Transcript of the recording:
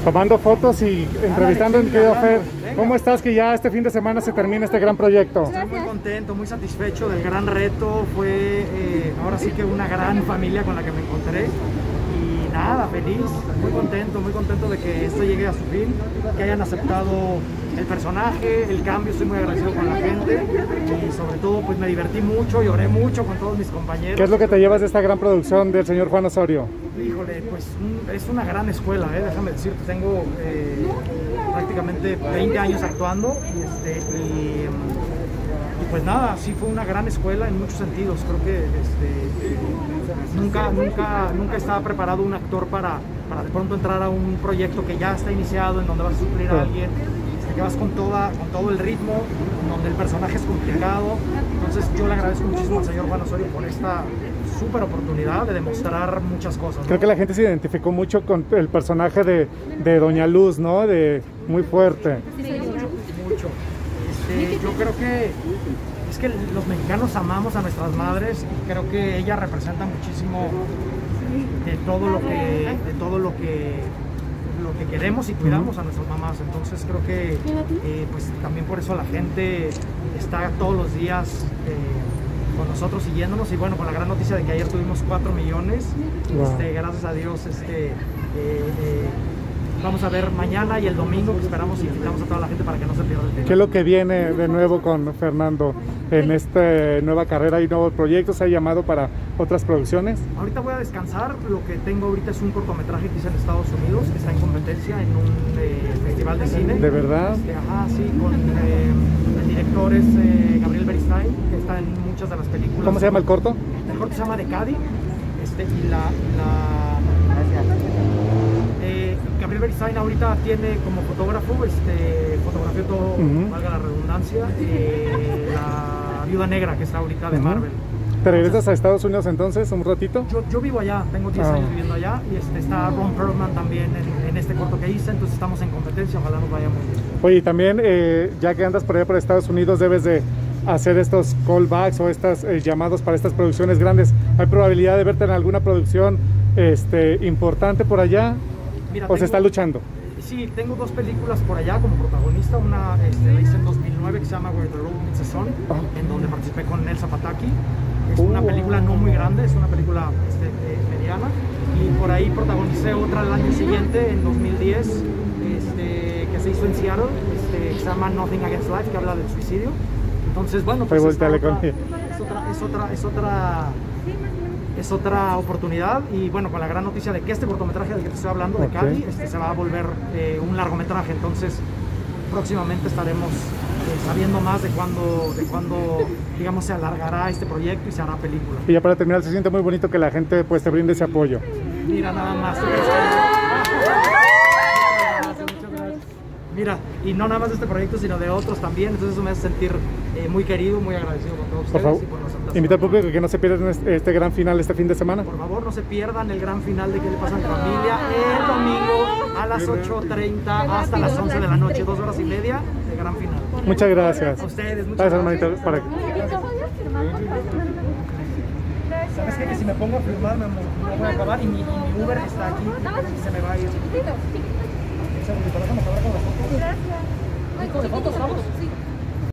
tomando fotos y entrevistando a mi querido Fer. ¿Cómo estás? Que ya este fin de semana se termina este gran proyecto. Estoy muy contento, muy satisfecho del gran reto. Fue ahora sí que una gran familia con la que me encontré. Y nada, feliz, muy contento de que esto llegue a su fin, que hayan aceptado el personaje, el cambio. Estoy muy agradecido con la gente y sobre todo pues me divertí mucho, lloré mucho con todos mis compañeros. ¿Qué es lo que te llevas de esta gran producción del señor Juan Osorio? Híjole, pues es una gran escuela, déjame decirte, tengo prácticamente 20 años actuando y pues nada, sí fue una gran escuela en muchos sentidos. Creo que nunca estaba preparado un actor para de pronto entrar a un proyecto que ya está iniciado, en donde vas a suplir a alguien, que vas con todo el ritmo, donde el personaje es complicado. Entonces yo le agradezco muchísimo al señor Juan Osorio por esta súper oportunidad de demostrar muchas cosas, ¿no? Creo que la gente se identificó mucho con el personaje de Doña Luz, ¿no? Muy fuerte. Sí, mucho. Yo creo que es que los mexicanos amamos a nuestras madres y creo que ella representa muchísimo de todo lo que queremos y cuidamos a nuestras mamás. Entonces creo que pues también por eso la gente está todos los días con nosotros siguiéndonos, y bueno, con la gran noticia de que ayer tuvimos 4 millones. Wow. Gracias a Dios vamos a ver mañana y el domingo, que esperamos, y invitamos a toda la gente para que no se pierda el tiempo. ¿Qué es lo que viene de nuevo con Fernando en esta nueva carrera y nuevos proyectos? ¿Se ha llamado para otras producciones? Ahorita voy a descansar. Lo que tengo ahorita es un cortometraje que hice en Estados Unidos, que está en competencia en un festival de cine. ¿De verdad? Ajá, sí, con el director es Gabriel Beristain, que está en muchas de las películas. ¿Cómo se llama el corto? El corto se llama De Cady, Gabriel Beristain ahorita tiene como fotógrafo, fotografió todo, valga la redundancia, la Viuda Negra, que está ahorita de Marvel. ¿Te regresas a Estados Unidos entonces un ratito? Yo vivo allá, tengo 10 años viviendo allá, y está Ron Perlman también en este corto que hice, entonces estamos en competencia, ojalá nos vaya muy bien. Oye, y también ya que andas por allá por Estados Unidos, debes de hacer estos callbacks o estos llamados para estas producciones grandes. ¿Hay probabilidad de verte en alguna producción importante por allá? Mira, se está luchando. Sí, tengo 2 películas por allá como protagonista. Una la hice en 2009 que se llama Where the Road Meets the Sun, en donde participé con Elsa Pataky. Es una película no muy grande, es una película mediana. Y por ahí protagonicé otra el año siguiente, en 2010, que se hizo en Seattle, que se llama Nothing Against Life, que habla del suicidio. Entonces, bueno, pues es otra oportunidad, y bueno, con la gran noticia de que este cortometraje del que te estoy hablando, de Cady, se va a volver un largometraje. Entonces próximamente estaremos sabiendo más de cuándo, digamos, se alargará este proyecto y se hará película. Y ya para terminar, se siente muy bonito que la gente pues te brinde ese apoyo. Mira, nada más. Mira, y no nada más de este proyecto, sino de otros también, entonces eso me hace sentir muy querido, muy agradecido con todos ustedes. Por favor, y por nosotros. invita al público que no se pierdan este gran final este fin de semana. Por favor, no se pierdan el gran final de ¿Qué le pasa a mi familia? El domingo a las 8:30 hasta las 11 de la noche, 2 horas y media de gran final. Muchas gracias. A ustedes, muchas gracias. Hermanito, para... ¿Sabes qué? Que si me pongo a firmar me voy a acabar, y mi Uber está aquí y se me va a ir. Gracias. ¿De fotos, vamos? Sí.